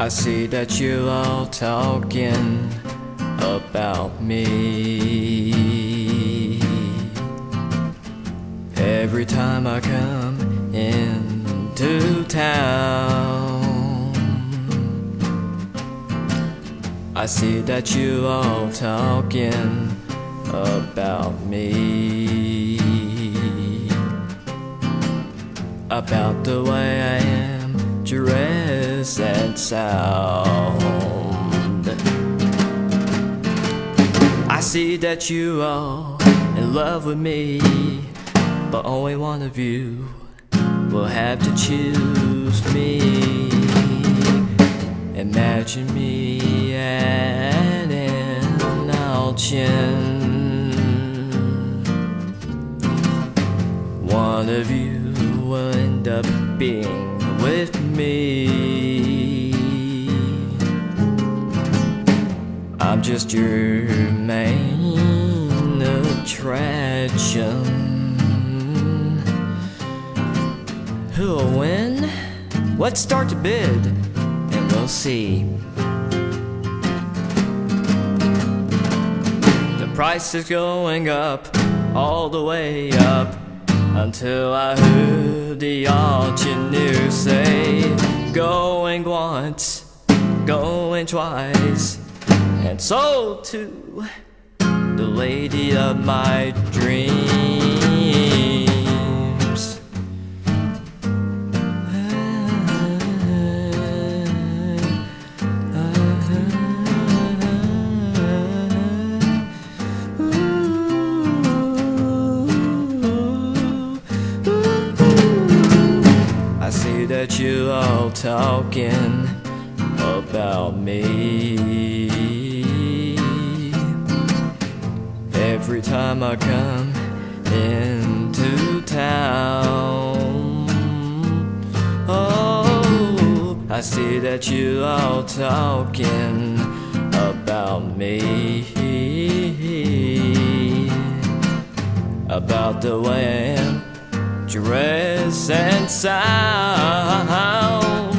I see that you all talking about me. Every time I come into town, I see that you all talking about me, about the way I am dressed and sound. I see that you are in love with me, but only one of you will have to choose me. Imagine me at an auction. One of you will end up being with me. I'm just your main attraction. Who'll win? Let's start to bid, and we'll see. The price is going up, all the way up, until I heard the auctioneer say, going once, going twice, and sold to the lady of my dreams. I see that you all talking about me. Every time I come into town, oh, I see that you all talking about me, about the way I am dressed and sound.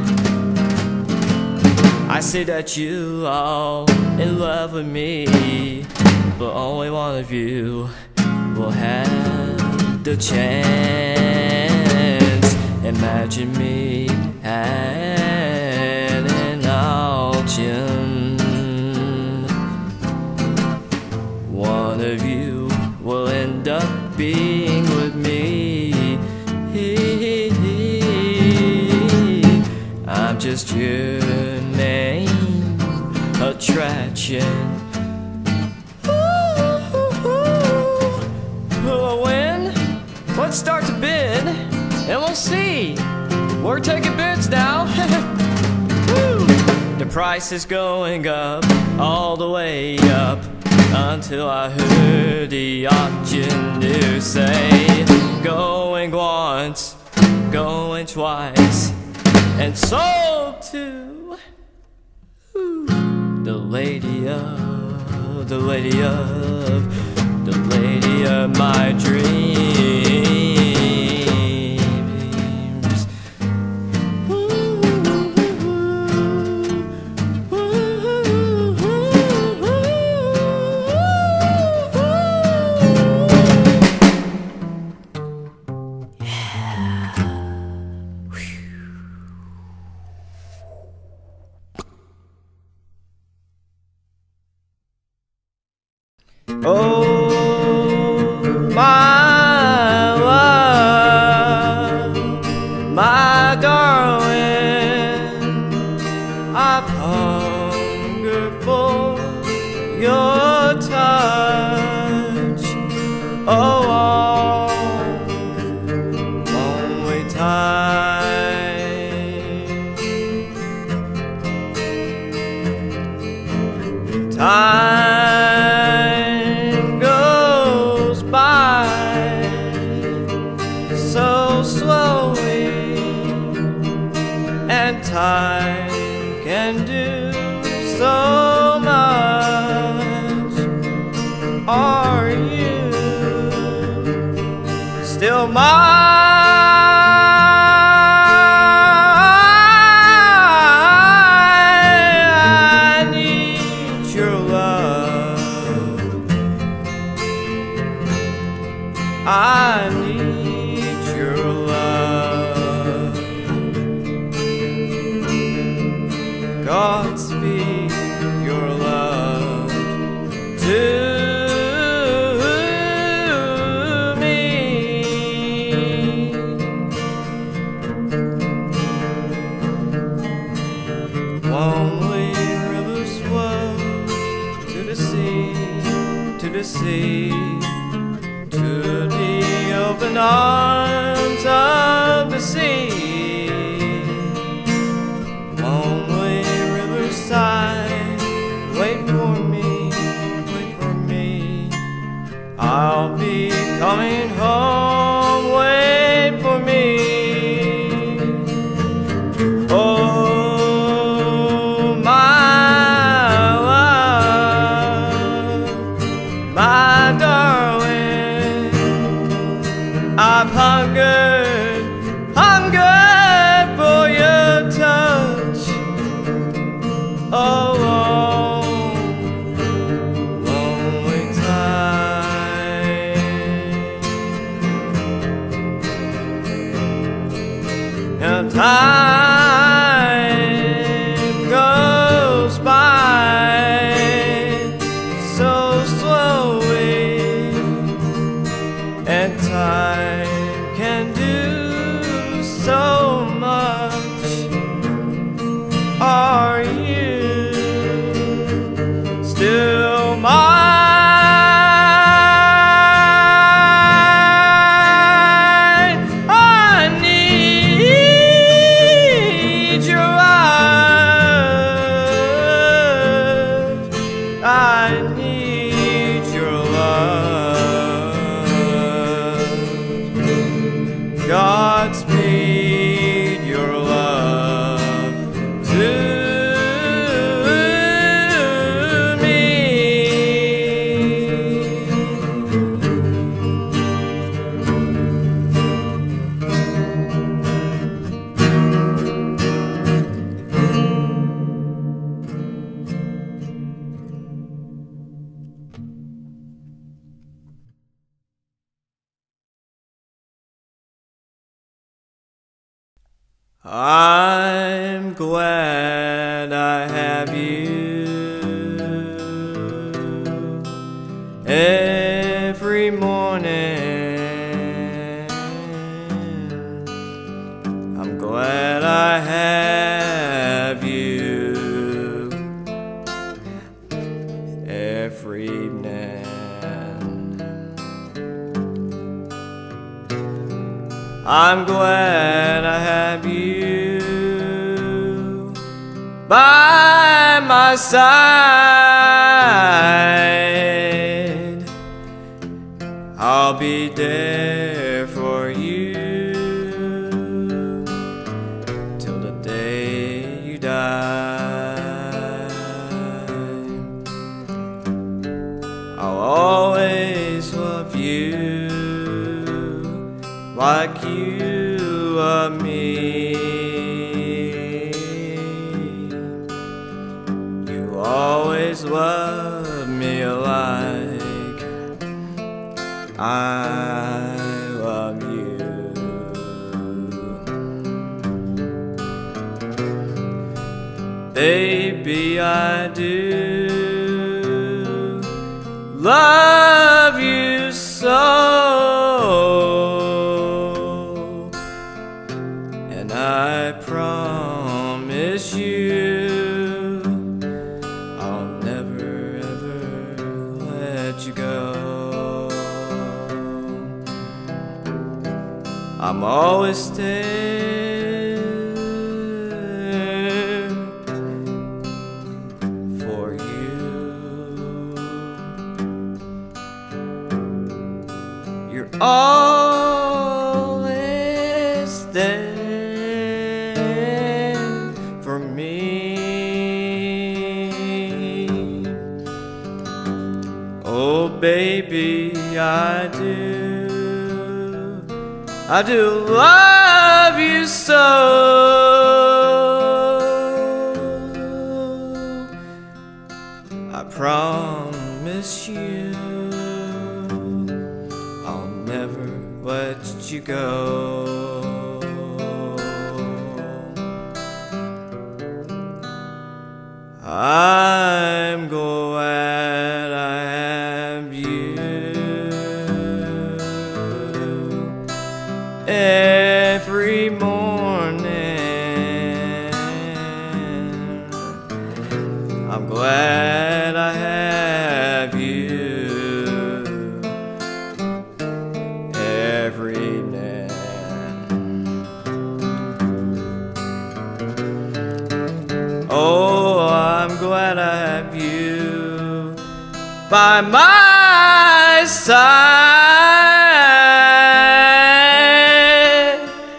I see that you all in love with me, but only one of you will have the chance. Imagine me at an auction. One of you will end up being with me. I'm just your main attraction. Who'll win? Let's start to bid, and we'll see. We're taking bids now. The price is going up, all the way up, until I heard the auctioneer say, going once, going twice, and sold to the lady of, the lady of, the lady of my dreams. Oh, my love, my darling, I've hungered for your touch. Oh, all lonely time goes by so slowly, and time can do so much. Are you still mine? I need your love. Godspeed your love to me. Lonely rivers flow to the sea, to the sea, to the open arms of the sea. Lonely rivers sigh, wait for me, wait for me. I'll be coming home, wait for me. Oh, my love, my darling, I've hungered, hungered for your touch. Oh, lonely time. And time goes by so slowly, and time can do so much. Are you still mine? I need your love. I need your love. Godspeed your love to me. I'm glad I have you every morning. I'm glad I have you every evening. I'm glad I have you by my side. I'll be there for you till the day you die. I'll always love you like you love me. You always love me like I love you. Baby, I do love you so, and I promise you I'll never ever let you go. I'm always there for you. You're always there for me. Oh baby, I do love you so. I promise you I'll never let you go. I'm glad I have you every morning. I'm glad I have you every night. Oh, I'm glad I have you by my side.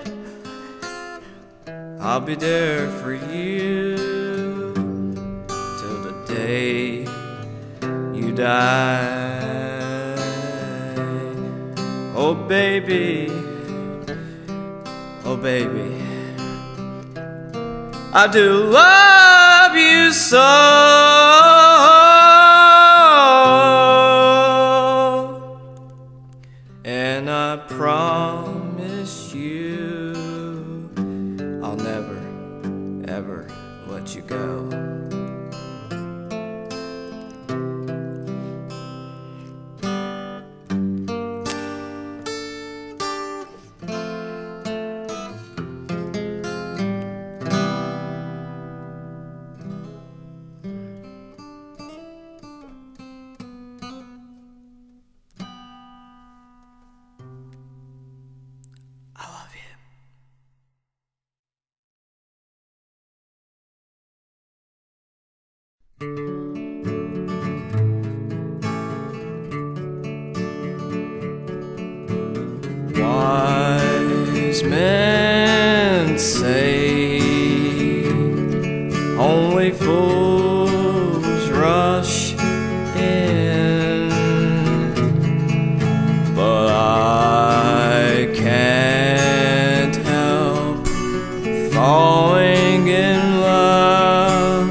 I'll be there for you till the day you die. Oh baby, oh baby, I do love you so, and I promise you I'll never, ever let you go. I love you. Wise men say only fools rush in, but I can't help falling in love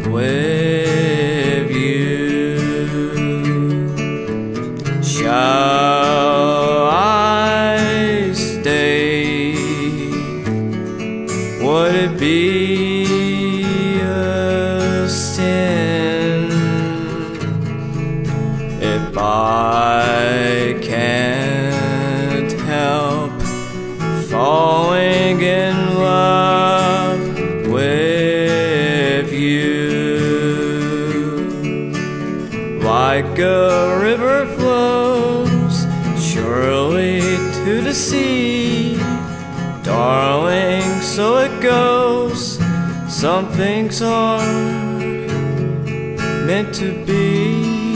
with you. Shall I stay? Would it be a sin if I can't help falling in love with you? Like a river flows surely to the sea, darling, so it goes. Some things are meant to be.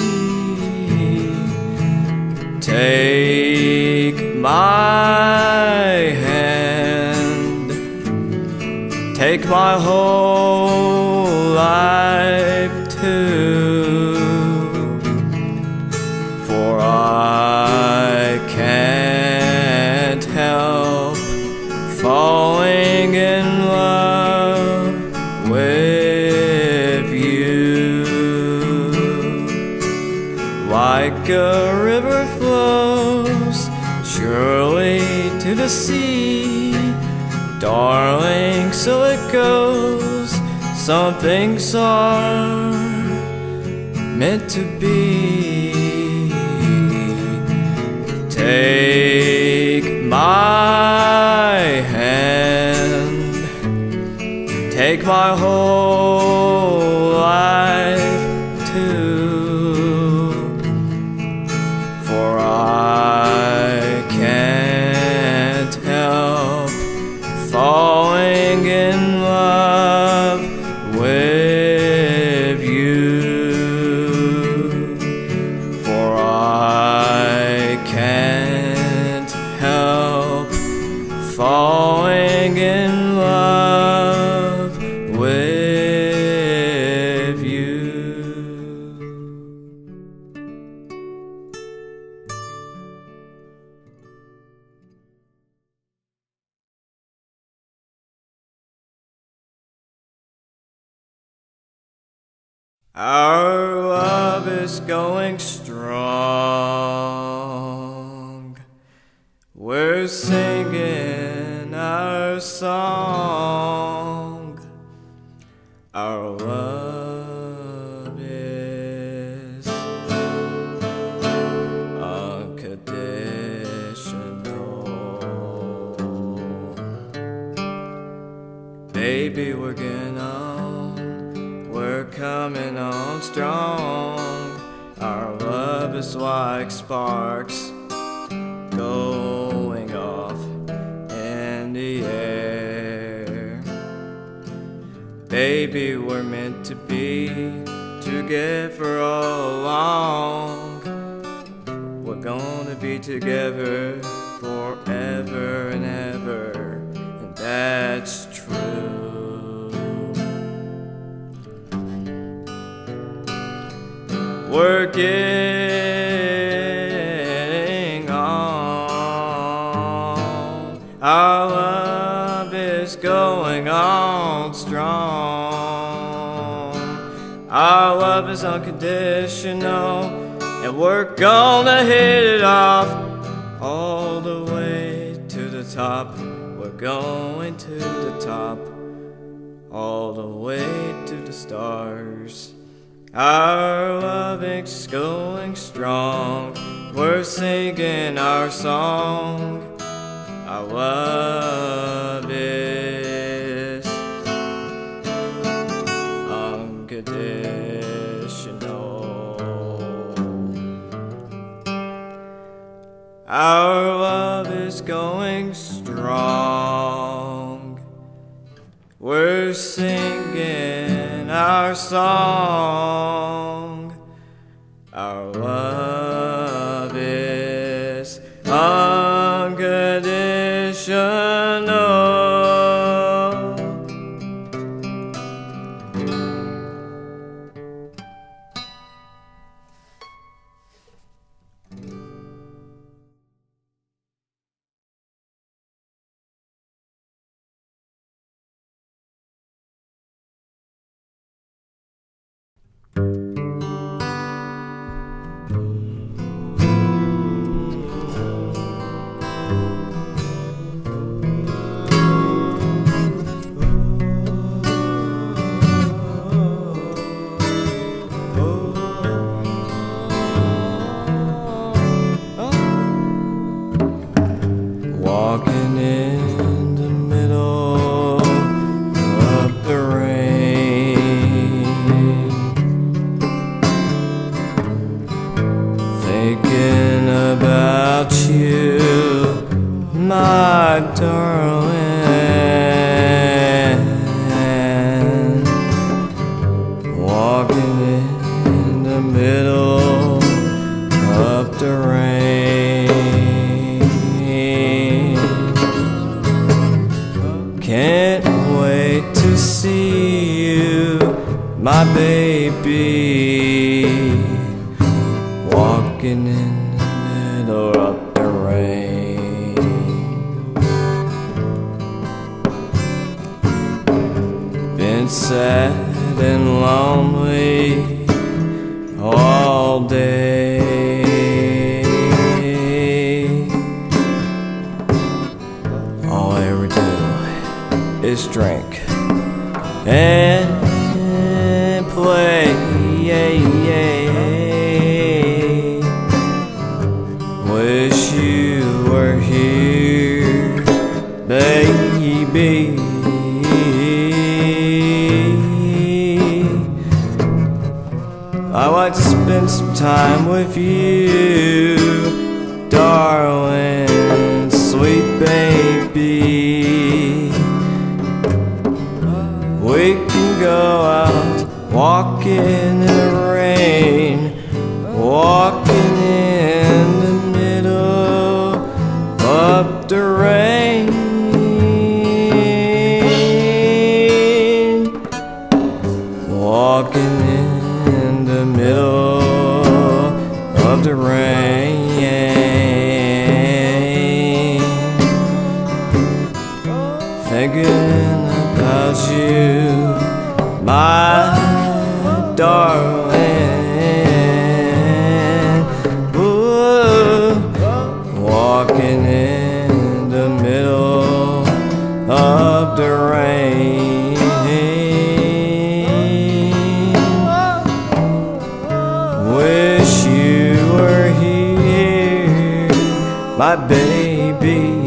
Take my hand, take my whole life too, for I can't help falling in love with you. Like a river flows surely to the sea, darling, so it goes. Some things are meant to be. Take my hand, take my whole life too, for I can't help falling in love with you, for I can't help falling in love with you. Our love is going strong. we're singing our song. Our love is unconditional. Baby, we're getting on, we're coming on strong. Our love is like sparks going off in the air. Baby, we're meant to be together all along. We're gonna be together forever and ever, and that's true. We're getting on. Our love is going on strong. Our love is unconditional, and we're gonna hit it off all the way to the top. We're going to the top, all the way to the stars. Our love is going strong. We're singing our song. Our love is unconditional. Our love is going strong. We're singing our song. Our love is unconditional. Walking in the middle of the rain, thinking about you, my darling. Walking in the middle of the rain, can't wait to see you, my baby. Walking in the middle of the rain, been sad and lonely all day. All I ever do is drink and play. Wish you were here, baby. I'd like to spend some time with you, darling, sweet baby. We can go out walking in the rain, walking in the middle of the rain, walking in the middle of the rain, thinking about you, my darling. Ooh, walking in my baby,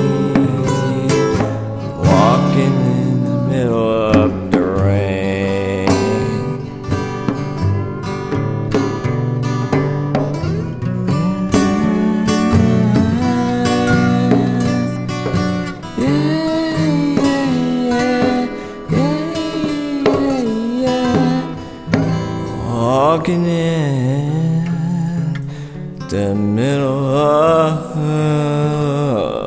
walking in the middle of the rain. Walking in the middle of